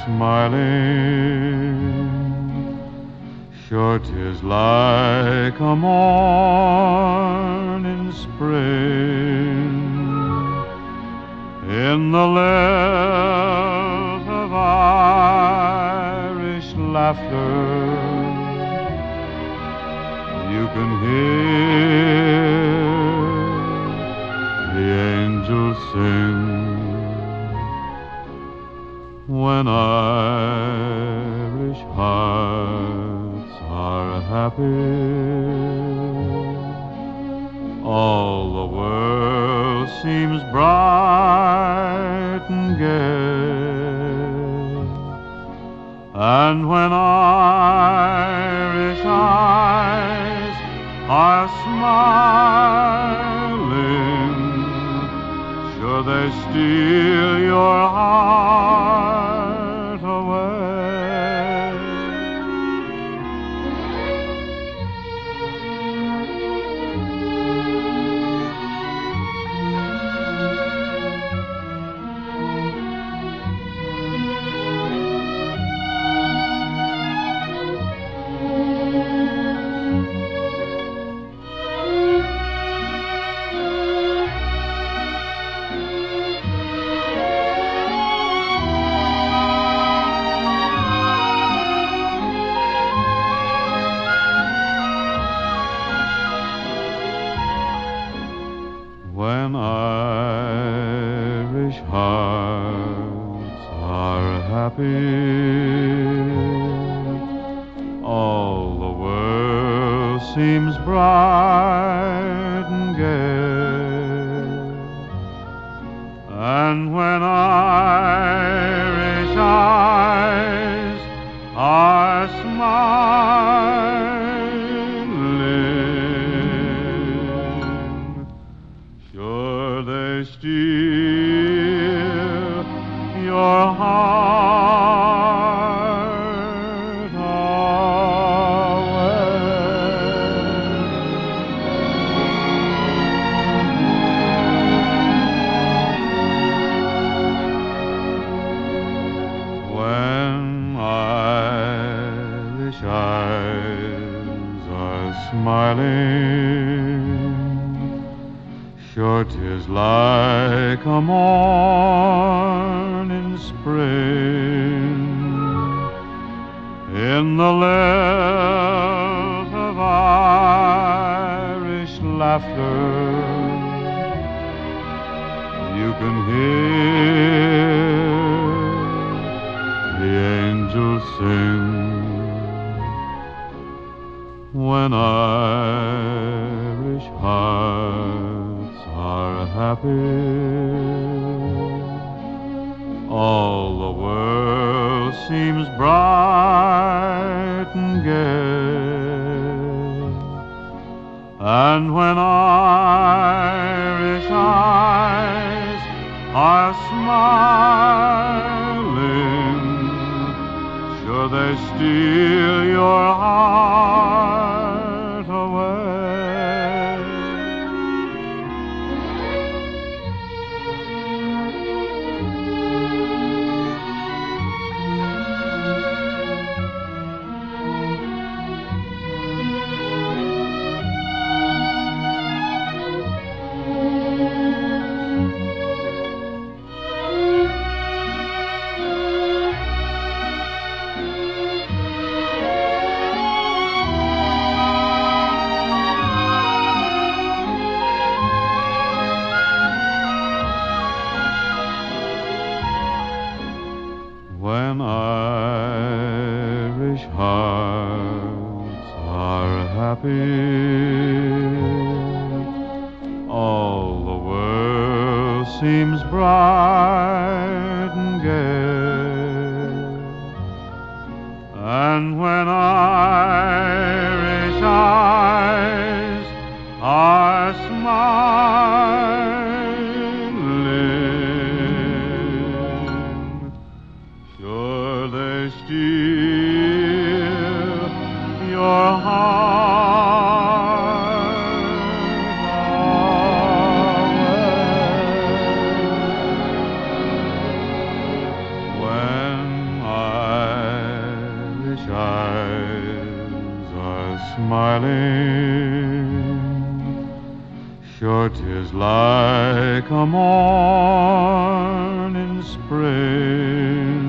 smiling. Sure 'tis like a morn in spring, in the lilt of Irish laughter. You can hear the angels sing when Irish hearts are happy. All the world seems bright and gay, and when Irish eyes are smiling, sure they steal your heart away. When Irish hearts are happy, all the world seems bright and gay, and when Irish eyes are smiling, sure they steal your heart away. When Irish eyes are smiling, sure 'tis like a morn in spring, in the lilt of Irish laughter. You can hear the angels sing when Irish hearts are happy. All the world seems bright and gay, and when Irish eyes are smiling, sure they steal your heart away. When Irish hearts are happy, all the world seems bright and gay, and when Irish eyes are smiling, sure they steal your heart away. When Sure 'tis like a morn in spring,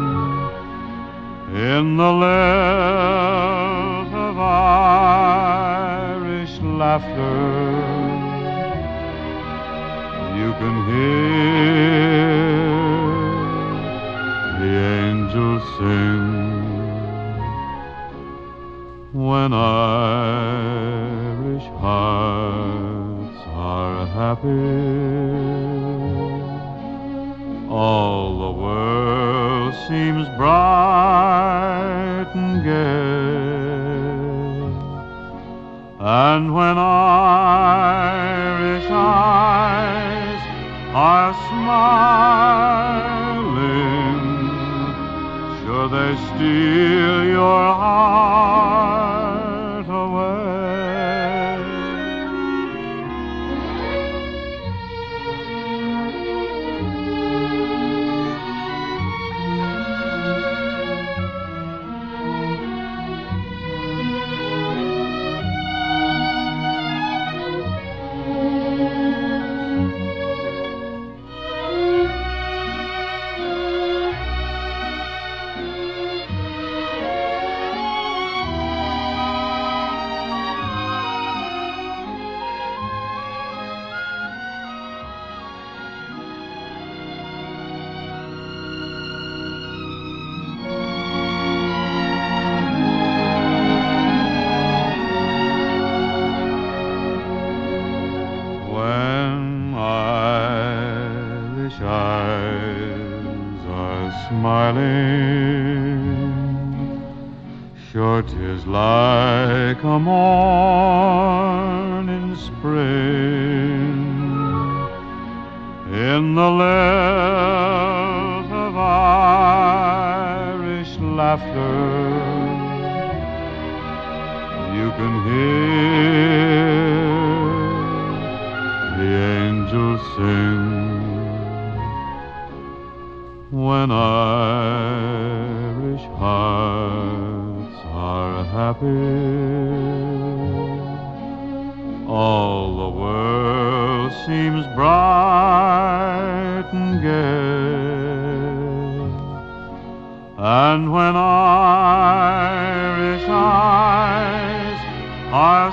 in the lilt of Irish laughter, you can hear the angels sing. When Irish hearts are happy, all the world seems bright and gay. And when Irish eyes are smiling, sure they steal your heart away. Eyes are smiling, sure 'tis like a morn in spring, in the lilt of Irish laughter, you can hear the angels sing. When Irish hearts are happy, all the world seems bright and gay. And when Irish eyes are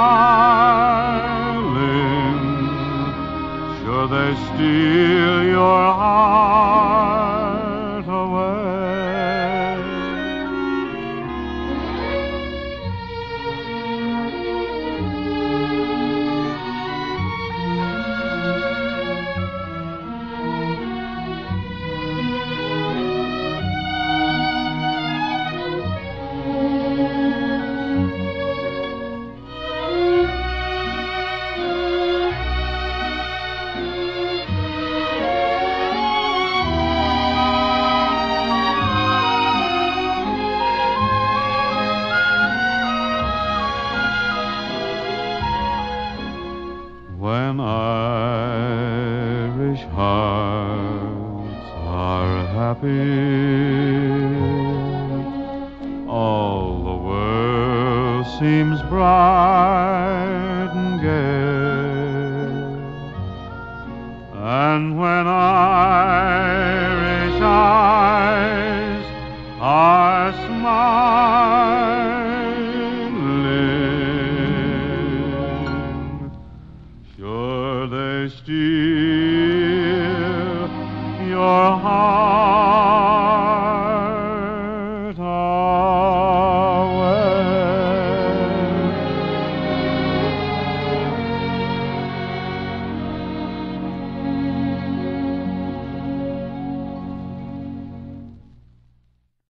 smiling, sure they steal your heart away. When Irish hearts are happy, all the world seems bright